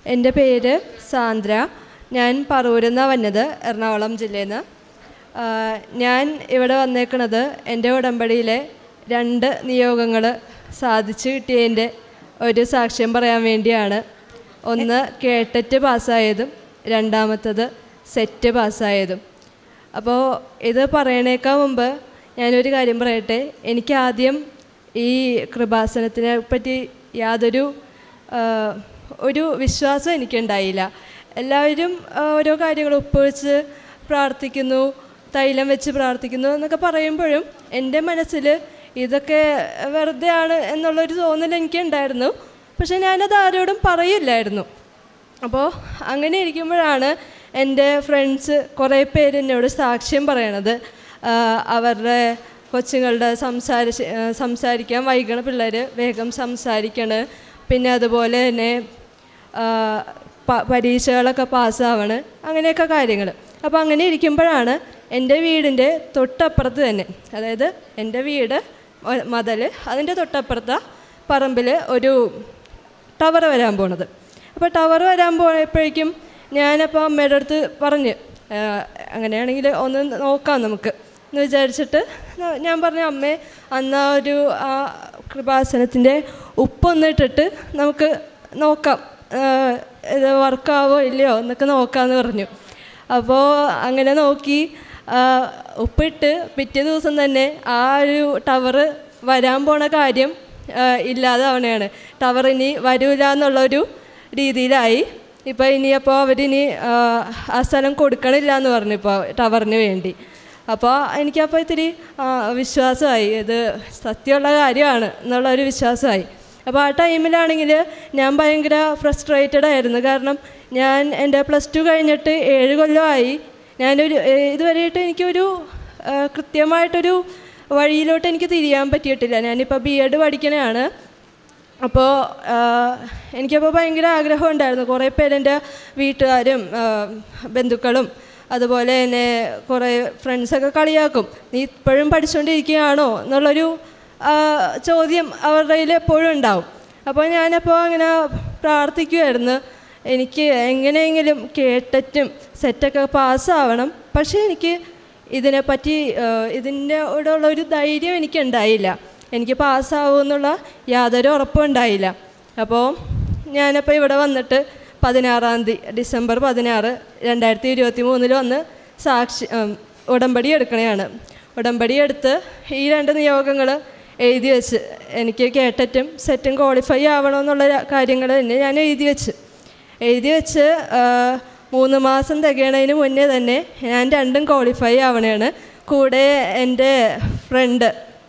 എൻ്റെ പേര് സാന്ദ്ര. ഞാൻ പറവൂരിൽ നിന്നാണ് വന്നത്, എറണാകുളം ജില്ലയിൽ നിന്ന്. ഞാൻ ഇവിടെ വന്നേക്കുന്നത് എൻ്റെ ഉടമ്പടിയിലെ 2 നിയോഗങ്ങൾ സാധിച്ചു കിട്ടിയതിൻ്റെ ഒരു സാക്ഷ്യം പറയാൻ വേണ്ടിയാണ്. ഒന്ന് കേട്ടറ്റ് പാസ്സായതും രണ്ടാമത്തത് സെറ്റ് പാസ്സായതും. അപ്പോൾ ഇത് പറയണേക്കാൾ മുമ്പ് ഞാനൊരു കാര്യം പറയട്ടെ. എനിക്ക് ആദ്യം ഈ കൃപാസനത്തിനെ പറ്റി യാതൊരു വിശ്വാസം എനിക്കുണ്ടായില്ല. എല്ലാവരും ഓരോ കാര്യങ്ങൾ ഉപ്പ് വെച്ച് പ്രാർത്ഥിക്കുന്നു, തൈലം വെച്ച് പ്രാർത്ഥിക്കുന്നു എന്നൊക്കെ പറയുമ്പോഴും എൻ്റെ മനസ്സിൽ ഇതൊക്കെ വെറുതെ ആണ് എന്നുള്ളൊരു തോന്നൽ എനിക്കുണ്ടായിരുന്നു. പക്ഷേ ഞാനത് ആരോടും പറയില്ലായിരുന്നു. അപ്പോൾ അങ്ങനെ ഇരിക്കുമ്പോഴാണ് എൻ്റെ ഫ്രണ്ട്സ് കുറേ പേര് എന്നോട് സാക്ഷ്യം പറയണത്. അവരുടെ കൊച്ചുങ്ങളുടെ സംസാരിക്കാൻ വൈകണ പിള്ളേർ വേഗം സംസാരിക്കണ്, പിന്നെ അതുപോലെ തന്നെ പരീക്ഷകളൊക്കെ പാസ്സാവണ്, അങ്ങനെയൊക്കെ കാര്യങ്ങൾ. അപ്പോൾ അങ്ങനെ ഇരിക്കുമ്പോഴാണ് എൻ്റെ വീടിൻ്റെ തൊട്ടപ്പുറത്ത് തന്നെ, അതായത് എൻ്റെ വീട് മതിൽ, അതിൻ്റെ തൊട്ടപ്പുറത്ത പറമ്പിൽ ഒരു ടവർ വരാൻ പോണത്. അപ്പോൾ ടവർ വരാൻ പോയപ്പോഴേക്കും ഞാനപ്പോൾ അമ്മയുടെ അടുത്ത് പറഞ്ഞ്, അങ്ങനെയാണെങ്കിൽ ഒന്ന് നോക്കാം നമുക്ക് എന്ന് വിചാരിച്ചിട്ട് ഞാൻ പറഞ്ഞു, അമ്മേ അന്ന് ആ കൃപാസനത്തിൻ്റെ ഉപ്പൊന്നിട്ടിട്ട് നമുക്ക് നോക്കാം, ഇത് വർക്കാവോ ഇല്ലയോ എന്നൊക്കെ നോക്കാമെന്ന് പറഞ്ഞു. അപ്പോൾ അങ്ങനെ നോക്കി ഉപ്പിട്ട് പിറ്റേ ദിവസം തന്നെ ആ ഒരു ടവർ വരാൻ പോണ കാര്യം ഇല്ലാതാവണയാണ്. ടവർ ഇനി വരില്ല എന്നുള്ളൊരു രീതിയിലായി. ഇപ്പോൾ ഇനിയപ്പോൾ അവരിനി ആ സ്ഥലം കൊടുക്കണില്ല എന്ന് പറഞ്ഞു ഇപ്പോൾ ടവറിന് വേണ്ടി. അപ്പോൾ എനിക്കപ്പോൾ ഇത്തിരി വിശ്വാസമായി, ഇത് സത്യമുള്ള കാര്യമാണ് എന്നുള്ളൊരു വിശ്വാസമായി. അപ്പോൾ ആ ടൈമിലാണെങ്കിൽ ഞാൻ ഭയങ്കര ഫ്രസ്ട്രേറ്റഡ് ആയിരുന്നു. കാരണം ഞാൻ എൻ്റെ +2 കഴിഞ്ഞിട്ട് 7 കൊല്ലമായി. ഇതുവരെയായിട്ട് എനിക്കൊരു കൃത്യമായിട്ടൊരു വഴിയിലോട്ട് എനിക്ക് തിരിയാൻ പറ്റിയിട്ടില്ല. ഞാനിപ്പോൾ B.Ed പഠിക്കണതാണ്. അപ്പോൾ എനിക്കപ്പോൾ ഭയങ്കര ആഗ്രഹം ഉണ്ടായിരുന്നു. കുറേ പേരെൻ്റെ വീട്ടുകാരും ബന്ധുക്കളും അതുപോലെ തന്നെ കുറേ ഫ്രണ്ട്സൊക്കെ കളിയാക്കും, നീ ഇപ്പോഴും പഠിച്ചുകൊണ്ടിരിക്കുകയാണോ എന്നുള്ളൊരു ചോദ്യം അവരുടെ കയ്യിൽ എപ്പോഴും ഉണ്ടാവും. അപ്പോൾ ഞാനപ്പോൾ അങ്ങനെ പ്രാർത്ഥിക്കുമായിരുന്നു, എനിക്ക് എങ്ങനെയെങ്കിലും കേട്ടറ്റും സെറ്റൊക്കെ പാസ്സാവണം. പക്ഷേ എനിക്ക് ഇതിനെപ്പറ്റി ഇതിൻ്റെ കൂടെയുള്ളൊരു ധൈര്യം എനിക്കുണ്ടായില്ല, എനിക്ക് പാസ്സാവുമെന്നുള്ള യാതൊരു ഉറപ്പും ഉണ്ടായില്ല. അപ്പോൾ ഞാനപ്പോൾ ഇവിടെ വന്നിട്ട് 16-ാം തീയതി ഡിസംബർ 16, 2023 വന്ന് ഉടമ്പടി എടുക്കണതാണ്. ഉടമ്പടി എടുത്ത് ഈ 2 നിയോഗങ്ങൾ എഴുതി വെച്ച്, എനിക്ക് കേട്ടറ്റും സെറ്റും ക്വാളിഫൈ ആവണമെന്നുള്ള കാര്യങ്ങൾ തന്നെ ഞാൻ എഴുതി വെച്ച് 3 മാസം തികയണതിന് മുന്നേ തന്നെ ഞാൻ 2ഉം ക്വാളിഫൈ ആവണതാണ്. കൂടെ എൻ്റെ ഫ്രണ്ട്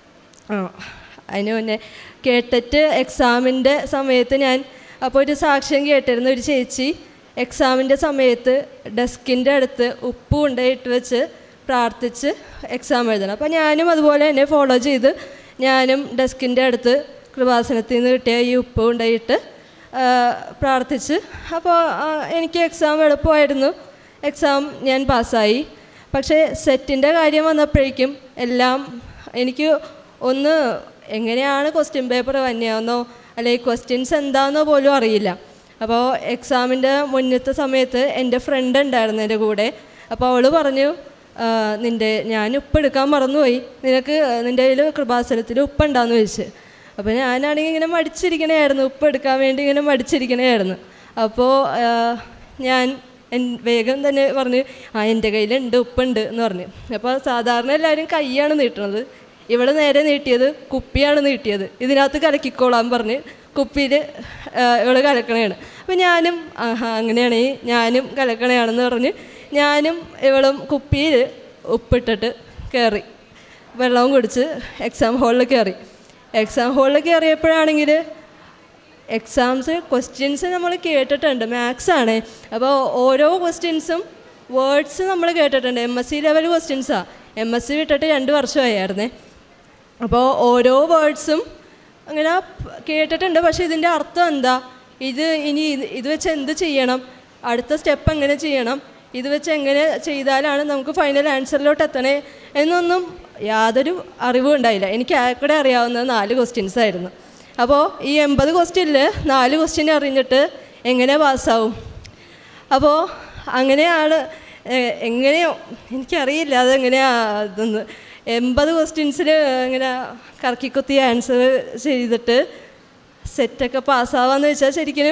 അതിന് മുന്നേ കേട്ടറ്റ് എക്സാമിൻ്റെ സമയത്ത് ഞാൻ അപ്പോൾ ഒരു സാക്ഷ്യം കേട്ടിരുന്നു. ഒരു ചേച്ചി എക്സാമിൻ്റെ സമയത്ത് ഡെസ്കിൻ്റെ അടുത്ത് ഉപ്പ് കൊണ്ടുപോയിട്ട് വെച്ച് പ്രാർത്ഥിച്ച് എക്സാം എഴുതണം. അപ്പോൾ ഞാനും അതുപോലെ തന്നെ ഫോളോ ചെയ്ത് ഞാനും ഡെസ്കിൻ്റെ അടുത്ത് കൃപാസനത്തിൽ നിന്ന് കിട്ടിയ ഈ ഉപ്പ് കൊണ്ടുപോയിട്ട് പ്രാർത്ഥിച്ച്. അപ്പോൾ എനിക്ക് എക്സാം എളുപ്പമായിരുന്നു, എക്സാം ഞാൻ പാസ്സായി. പക്ഷേ സെറ്റിൻ്റെ കാര്യം വന്നപ്പോഴേക്കും എല്ലാം എനിക്ക് ഒന്ന് എങ്ങനെയാണ് ക്വസ്റ്റ്യൻ പേപ്പർ വന്നെയാണെന്നോ അല്ലെങ്കിൽ ക്വസ്റ്റ്യൻസ് എന്താണെന്നോ പോലും അറിയില്ല. അപ്പോൾ എക്സാമിൻ്റെ മുന്നത്തെ സമയത്ത് എൻ്റെ ഫ്രണ്ട് ഉണ്ടായിരുന്നു എൻ്റെ കൂടെ. അപ്പോൾ അവൾ പറഞ്ഞു, ഞാൻ ഉപ്പെടുക്കാൻ മറന്നുപോയി, നിൻ്റെ കയ്യിൽ കൃപാസനത്തിൽ ഉപ്പുണ്ടാന്ന് ചോദിച്ചു. അപ്പോൾ ഞാനാണെങ്കിൽ ഇങ്ങനെ മടിച്ചിരിക്കണമായിരുന്നു, ഉപ്പെടുക്കാൻ വേണ്ടി ഇങ്ങനെ മടിച്ചിരിക്കണമായിരുന്നു. അപ്പോൾ ഞാൻ വേഗം തന്നെ പറഞ്ഞു, എൻ്റെ കയ്യിലുണ്ട്, ഉപ്പുണ്ട് എന്ന് പറഞ്ഞു. അപ്പോൾ സാധാരണ എല്ലാവരും കൈയാണ് നീട്ടണത്, ഇവൾ നേരെ നീട്ടിയത് കുപ്പിയാണ് നീട്ടിയത്. ഇതിനകത്ത് കലക്കിക്കോളാൻ പറഞ്ഞ് കുപ്പിയിൽ ഇവൾ കലക്കണയാണ്. അപ്പോൾ ഞാനും അങ്ങനെയാണെങ്കിൽ ഞാനും കലക്കണയാണെന്ന് പറഞ്ഞ് ഞാനും ഇവളും കുപ്പിയിൽ ഉപ്പിട്ടിട്ട് കയറി, വെള്ളവും കുടിച്ച് എക്സാം ഹാളിൽ കയറി. എക്സാം ഹാളിൽ കയറിയപ്പോഴാണെങ്കിൽ ക്വസ്റ്റ്യൻസ് നമ്മൾ കേട്ടിട്ടുണ്ട്, മാത്സാണ്. അപ്പോൾ ഓരോ ക്വസ്റ്റ്യൻസും വേർഡ്സ് നമ്മൾ കേട്ടിട്ടുണ്ട്. MSc level ക്വസ്റ്റ്യൻസാണ്. MSc വിട്ടിട്ട് 2 വർഷമായിരുന്നേ. അപ്പോൾ ഓരോ വേർഡ്സും അങ്ങനെ കേട്ടിട്ടുണ്ട്. പക്ഷേ ഇതിൻ്റെ അർത്ഥം എന്താ, ഇത് വെച്ച് എന്ത് ചെയ്യണം, അടുത്ത സ്റ്റെപ്പ് എങ്ങനെ ചെയ്യണം, ഇത് വെച്ച് എങ്ങനെ ചെയ്താലാണ് നമുക്ക് ഫൈനൽ ആൻസറിലോട്ട് എത്തണേ എന്നൊന്നും യാതൊരു അറിവും ഉണ്ടായില്ല. എനിക്ക് ആകെ അറിയാവുന്നത് 4 ക്വസ്റ്റ്യൻസ് ആയിരുന്നു. അപ്പോൾ ഈ 80 ക്വസ്റ്റ്യനിൽ 4 ക്വസ്റ്റ്യൻ അറിഞ്ഞിട്ട് എങ്ങനെ പാസ്സാവും? അപ്പോൾ അങ്ങനെയാണ് എങ്ങനെയോ എനിക്കറിയില്ല അതെങ്ങനെയാണെന്ന്. 80 ക്വസ്റ്റ്യൻസിൽ ഇങ്ങനെ കറക്കിക്കുത്തി ആൻസർ ചെയ്തിട്ട് സെറ്റൊക്കെ പാസ്സാവാന്ന് വെച്ചാൽ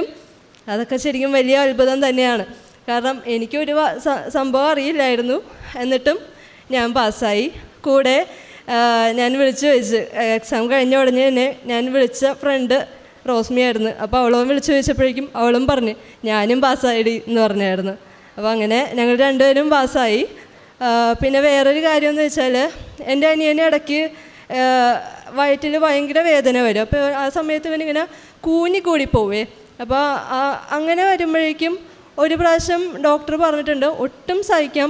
ശരിക്കും വലിയ അത്ഭുതം തന്നെയാണ്. കാരണം എനിക്കൊരു സംഭവം അറിയില്ലായിരുന്നു, എന്നിട്ടും ഞാൻ പാസ്സായി. കൂടെ ഞാൻ വിളിച്ചു ചോദിച്ചു, എക്സാം കഴിഞ്ഞ ഉടനെ തന്നെ ഞാൻ വിളിച്ച ഫ്രണ്ട് റോസ്മി ആയിരുന്നു. അപ്പോൾ അവളും വിളിച്ചു ചോദിച്ചപ്പോഴേക്കും അവളും പറഞ്ഞ് ഞാനും പാസ്സായി എന്ന് പറഞ്ഞായിരുന്നു. അപ്പോൾ അങ്ങനെ ഞങ്ങൾ രണ്ടുപേരും പാസ്സായി. പിന്നെ വേറൊരു കാര്യമെന്ന് വെച്ചാൽ എൻ്റെ അനിയനെ ഇടയ്ക്ക് വയറ്റിൽ ഭയങ്കര വേദന വരും. അപ്പോൾ ആ സമയത്ത് ഇവനിങ്ങനെ കൂടി പോവേ. അപ്പോൾ അങ്ങനെ വരുമ്പോഴേക്കും ഒരു പ്രാവശ്യം ഡോക്ടർ പറഞ്ഞിട്ടുണ്ട്, ഒട്ടും സഹിക്കാൻ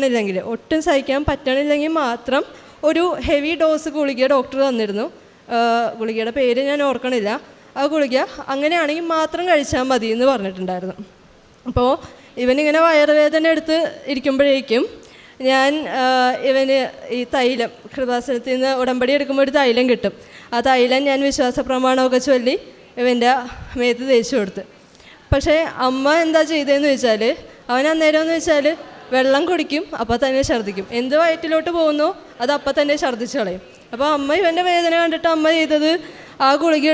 പറ്റണില്ലെങ്കിൽ മാത്രം ഒരു ഹെവി ഡോസ് ഗുളിക ഡോക്ടർ തന്നിരുന്നു. ഗുളികയുടെ പേര് ഞാൻ ഓർക്കണില്ല. ആ ഗുളിക അങ്ങനെയാണെങ്കിൽ മാത്രം കഴിച്ചാൽ മതി എന്ന് പറഞ്ഞിട്ടുണ്ടായിരുന്നു. അപ്പോൾ ഇവനിങ്ങനെ വയറുവേദന എടുത്ത് ഇരിക്കുമ്പോഴേക്കും ഞാൻ ഇവന് ഈ തൈലം കൃപാസനത്തിൽ നിന്ന് ഉടമ്പടി എടുക്കുമ്പോൾ ഒരു തൈലം കിട്ടും. ആ തൈലം ഞാൻ വിശ്വാസ പ്രമാണമൊക്കെ ചൊല്ലി ഇവൻ്റെ മേത്ത് തേച്ച് കൊടുത്ത്. പക്ഷേ അമ്മ എന്താ ചെയ്തതെന്ന് വെച്ചാൽ, അവൻ അന്നേരം എന്ന് വെച്ചാൽ വെള്ളം കുടിക്കും, അപ്പോൾ തന്നെ ഛർദ്ദിക്കും. എന്ത് വയറ്റിലോട്ട് പോകുന്നോ അത് അപ്പം തന്നെ ഛർദ്ദിച്ച് കളയും. അപ്പോൾ അമ്മ ഇവൻ്റെ വേദന കണ്ടിട്ട് അമ്മ ചെയ്തത് ആ ഗുളിക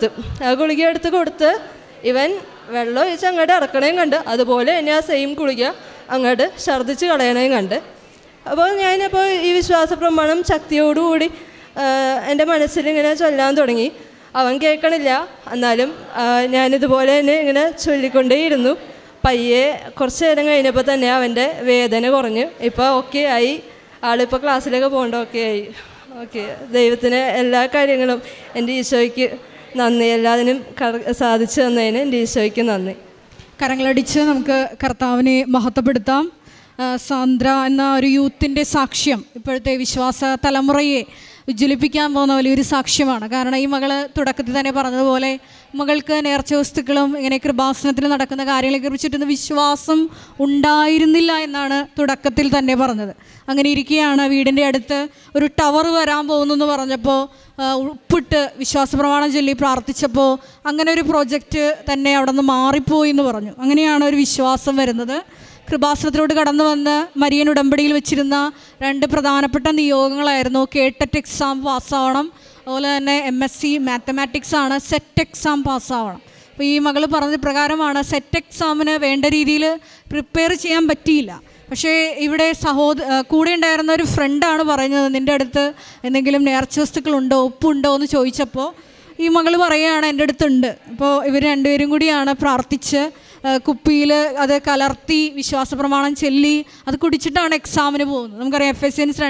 എടുത്ത് കൊടുത്ത് ഇവൻ വെള്ളം ഒഴിച്ച് അങ്ങോട്ട് ഇറക്കണേയും കണ്ട്, അതുപോലെ തന്നെ ആ സെയിം ഗുളിക അങ്ങോട്ട് ഛർദ്ദിച്ച് കളയണേയും കണ്ട്. അപ്പോൾ ഞാനിപ്പോൾ ഈ വിശ്വാസ പ്രമാണം ശക്തിയോടുകൂടി എൻ്റെ മനസ്സിലിങ്ങനെ ചൊല്ലാൻ തുടങ്ങി. അവൻ കേൾക്കണില്ല, എന്നാലും ഞാനിതുപോലെ തന്നെ ഇങ്ങനെ ചൊല്ലിക്കൊണ്ടേയിരുന്നു. പയ്യെ കുറച്ച് നേരം കഴിഞ്ഞപ്പോൾ തന്നെ അവൻ്റെ വേദന കുറഞ്ഞു. ഇപ്പോൾ ഓക്കെ ആയി, ആളിപ്പോൾ ക്ലാസ്സിലൊക്കെ പോകേണ്ട ഓക്കെ ആയി. ഓക്കെ, ദൈവത്തിന് എല്ലാ കാര്യങ്ങളും എൻ്റെ ഈശോയ്ക്ക് നന്ദി. എല്ലാത്തിനും സാധിച്ചു തന്നതിന് എൻ്റെ ഈശോയ്ക്ക് നന്ദി. കരങ്ങളടിച്ച് നമുക്ക് കർത്താവിനെ മഹത്വപ്പെടുത്താം. സാന്ദ്ര എന്ന ഒരു യൂത്തിൻ്റെ സാക്ഷ്യം ഇപ്പോഴത്തെ വിശ്വാസ തലമുറയെ ഉജ്ജ്വലിപ്പിക്കാൻ പോകുന്ന വലിയൊരു സാക്ഷ്യമാണ്. കാരണം ഈ മകൾ തുടക്കത്തിൽ തന്നെ പറഞ്ഞതുപോലെ മകൾക്ക് നേർച്ച വസ്തുക്കളും ഇങ്ങനെ കൃപാസനത്തിൽ നടക്കുന്ന കാര്യങ്ങളെ കുറിച്ചിട്ടൊന്നും വിശ്വാസം ഉണ്ടായിരുന്നില്ല എന്നാണ് തുടക്കത്തിൽ തന്നെ പറഞ്ഞത്. അങ്ങനെ ഇരിക്കുകയാണ് വീടിൻ്റെ അടുത്ത് ഒരു ടവർ വരാൻ പോകുന്നു എന്ന് പറഞ്ഞപ്പോൾ ഉപ്പിട്ട് വിശ്വാസ പ്രമാണം ചൊല്ലി പ്രാർത്ഥിച്ചപ്പോൾ അങ്ങനെ ഒരു പ്രോജക്റ്റ് തന്നെ അവിടെ നിന്ന് മാറിപ്പോയി എന്ന് പറഞ്ഞു. അങ്ങനെയാണ് ഒരു വിശ്വാസം വരുന്നത്. കൃപാസനത്തിലോട്ട് കടന്നു വന്ന് മരിയൻ ഉടമ്പടിയിൽ വെച്ചിരുന്ന 2 പ്രധാനപ്പെട്ട നിയോഗങ്ങളായിരുന്നു. കേട്ടറ്റ് എക്സാം പാസ്സാവണം, അതുപോലെ തന്നെ MSc മാത്തമാറ്റിക്സ് ആണ്, സെറ്റ് എക്സാം പാസ്സാവണം. അപ്പോൾ ഈ മകൾ പറഞ്ഞ പ്രകാരമാണ് സെറ്റ് എക്സാമിന് വേണ്ട രീതിയിൽ പ്രിപ്പയർ ചെയ്യാൻ പറ്റിയില്ല. പക്ഷേ ഇവിടെ കൂടെ ഉണ്ടായിരുന്ന ഒരു ഫ്രണ്ടാണ് പറയുന്നത്, നിൻ്റെ അടുത്ത് എന്തെങ്കിലും നേർച്ച വസ്തുക്കളുണ്ടോ, ഉപ്പുണ്ടോ എന്ന് ചോദിച്ചപ്പോൾ ഈ മകൾ പറയുകയാണ് എൻ്റെ അടുത്തുണ്ട്. അപ്പോൾ ഇവർ രണ്ടുപേരും കൂടിയാണ് പ്രാർത്ഥിച്ച് കുപ്പിയിൽ അത് കലർത്തി വിശ്വാസ പ്രമാണം ചൊല്ലി അത് കുടിച്ചിട്ടാണ് എക്സാമിന് പോകുന്നത്. നമുക്കറിയാം Ephesians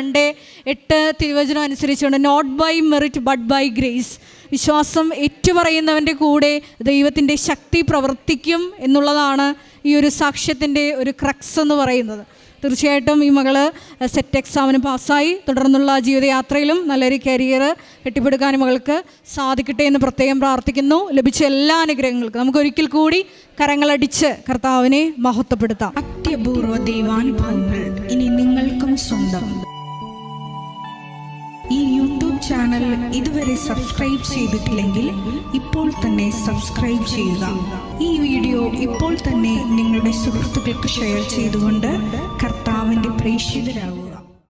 2:8 തിരുവചനം അനുസരിച്ചുകൊണ്ട് not by merit but by grace, വിശ്വാസം ഏറ്റുപറയുന്നവൻ്റെ കൂടെ ദൈവത്തിൻ്റെ ശക്തി പ്രവർത്തിക്കും എന്നുള്ളതാണ് ഈ ഒരു സാക്ഷ്യത്തിൻ്റെ ഒരു ക്രക്സ് എന്ന് പറയുന്നത്. തീർച്ചയായിട്ടും ഈ മകൾ സെറ്റ് എക്സാമിന് പാസ്സായി. തുടർന്നുള്ള ജീവിതയാത്രയിലും നല്ലൊരു കരിയർ കെട്ടിപ്പടുക്കാനും മകൾക്ക് സാധിക്കട്ടെ എന്ന് പ്രത്യേകം പ്രാർത്ഥിക്കുന്നു. ലഭിച്ച എല്ലാ അനുഗ്രഹങ്ങൾക്കും നമുക്കൊരിക്കൽ കൂടി കരങ്ങളടിച്ച് കർത്താവിനെ മഹത്വപ്പെടുത്താം. അത്യപൂർവ ദൈവാനുഭവങ്ങൾ ഇനി നിങ്ങൾക്കും സ്വന്തം. ഈ യൂട്യൂബ് ചാനൽ ഇതുവരെ സബ്സ്ക്രൈബ് ചെയ്തിട്ടില്ലെങ്കിൽ ഇപ്പോൾ തന്നെ സബ്സ്ക്രൈബ് ചെയ്യുക. ഈ വീഡിയോ ഇപ്പോൾ തന്നെ നിങ്ങളുടെ സുഹൃത്തുക്കൾക്ക് ഷെയർ ചെയ്തുകൊണ്ട് കർത്താവിൻ്റെ പ്രേക്ഷിതരാകുക.